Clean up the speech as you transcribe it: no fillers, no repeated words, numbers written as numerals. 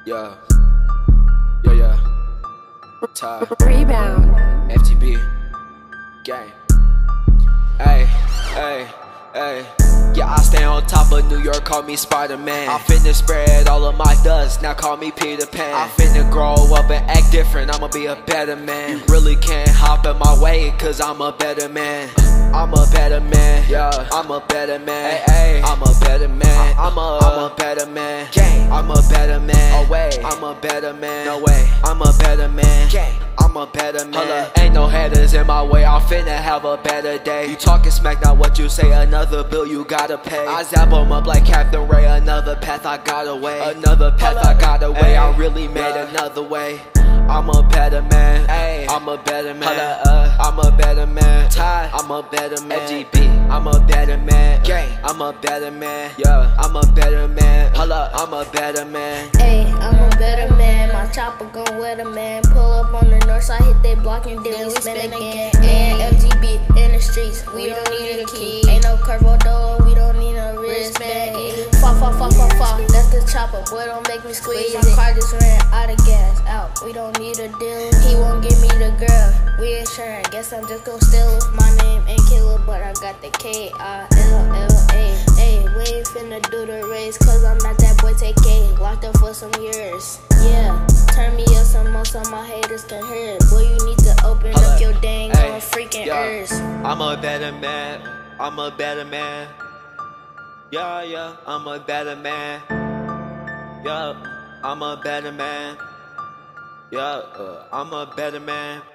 Yeah, yeah. Ty, Rebound. FTB, gang. Hey, hey, hey. Yeah, I stay on top of New York, call me Spider-Man. I'm finna spread all of my dust, now call me Peter Pan. I'm finna grow up and act different, I'ma be a better man. You really can't hop in my way, cause I'm a better man. I'm a better man, yeah, I'm a better man. Hey, hey. I'm a better man, I'm a better man. Gang. I'm a better man, away. I'm a better man, no way. I'm a better man, gang. I'm a better man. Ain't no haters in my way, I'm finna have a better day. You talking smack, not what you say, another bill you gotta pay. I zap 'em up like Captain Ray, another path I got away. Another path I got away, I really made another way. I'm a better man, ay. I'm a better man, I'm a better man, Ty. I'm a better man, FGB. I'm a better man, gang. I'm a better man, yeah. I'm a better man, I'm a better man. Hey, I'm a better man, my chopper gon' with a man. Pull up on the north side, hit they block and then we spin again. And FGB in the streets, we don't need a key. Ain't no curve door, we don't need no wristband. Fa, that's the chopper, boy don't make me squeeze. My car just ran out of gas, out, we don't need a deal. He won't give me the girl, we ain't sure, guess I'm just gon' steal it. My name ain't Killer, but I got the K-I-L-L-A. Hey, we ain't finna do the race, cause I'm not that boy TK. Locked up for some years, yeah. Turn me up some more so my haters can hear it. Boy, you need to open up your dang on freaking ears. I'm a better man, I'm a better man. Yeah, yeah, I'm a better man. Yeah, I'm a better man. Yeah, I'm a better man.